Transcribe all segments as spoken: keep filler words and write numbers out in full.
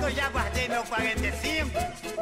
eu já guardei meu quarenta e cinco.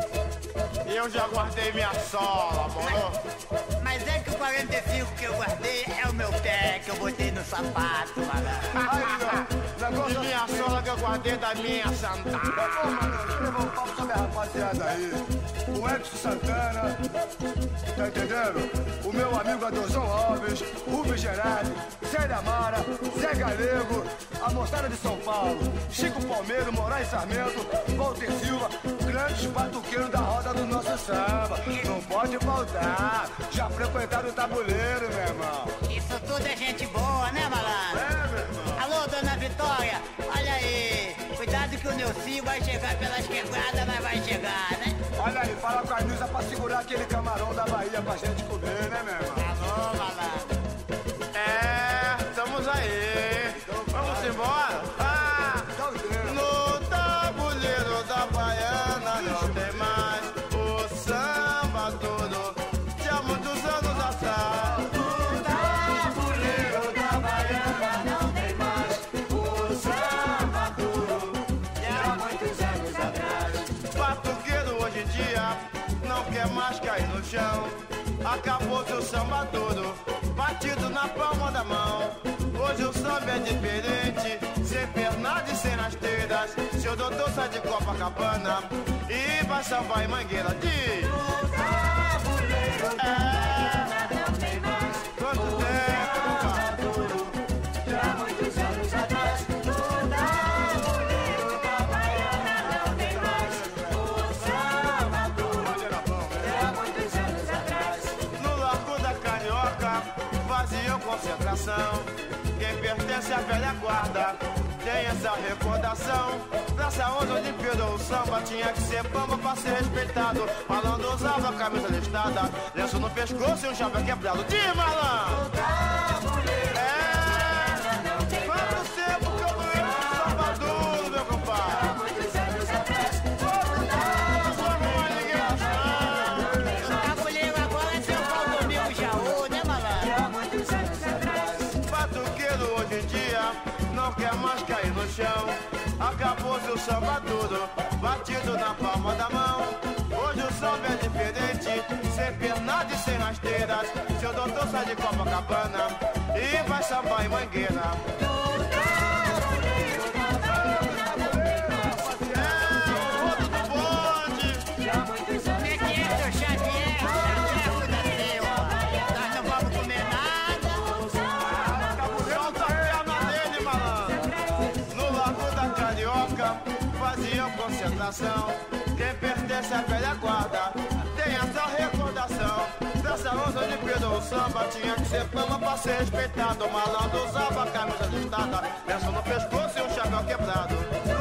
E eu já guardei minha sola, moro? Mas, mas é que o quarenta e cinco que eu guardei é o meu pé que eu botei no sapato, malandro. E minha sola que eu guardei da minha sandália. Ô, mano, deixa eu levar um papo sobre a rapaziada aí. O Edson Santana, tá entendendo? O meu amigo Adorzão Alves, Rubens Gerardi, Zé da Mara, Zé Galego, a moçada de São Paulo, Chico Palmeiro, Moraes Sarmento, Walter Silva, grandes batuqueiros da roda do nosso samba. Não pode faltar, já frequentaram o tabuleiro, meu irmão. Isso tudo é gente boa, né, malandro? É, meu irmão. Alô, dona Vitória, olha aí. Cuidado que o Neuci vai chegar pelas quebradas, mas vai chegar, né? Olha aí, fala com a Nilza pra segurar aquele camarão da Bahia pra gente comer, né, meu irmão? Alô, malandro. É, estamos aí. Vamos embora? Ah, no tabuleiro da Baiana não tem mais o samba todo de há muitos anos atrás. No tabuleiro da Baiana não tem mais o samba duro de há muitos anos atrás. Batuqueiro hoje em dia não quer mais cair no chão. Acabou-se o samba todo, batido na palma da mão. Hoje o samba é diferente, sem pernada e sem rasteiras. Seu doutor sai de Copacabana e vai sambar em Mangueira. Diz! No tabuleiro da Baiana não tem mais Quanto tempo? duro de há muitos anos atrás. No tabuleiro da Baiana não tem mais o samba duro de há muitos anos atrás. No Largo da Carioca, vazio concentração. Quem pertence à velha guarda tem essa recordação. Praça onze, onde virou o samba, tinha que ser bamba pra ser respeitado. Malandro usava a camisa listada, lenço no pescoço e um chapéu quebrado. De malandro! É! Quanto tempo que eu não entro no samba duro, meu compadre? Muitos anos atrás. O tabuleiro agora é seu Valdomiro Jaú, né, malandro? Há muitos anos atrás. Batuqueiro hoje em dia não quer mais cair no chão. Acabou-se o samba tudo, batido na palma da mão. Hoje o samba é diferente, sem pernada e sem rasteiras. Seu doutor sai de Copacabana e vai sambar em Mangueira. É, o rodo do bonde. Há muitos anos Como é que é, seu Xavier? Xavier, cuida teu, ó. Nós não vamos comer nada. Solta a perna dele, malandro. No Largo da Carioca faziam concentração. Quem pertence à velha guarda tem essa recordação. Dessa onça onde perdeu o samba, tinha que ser fama pra ser respeitado. O malandro usava a camisa listada, lenço no pescoço e um chapéu quebrado.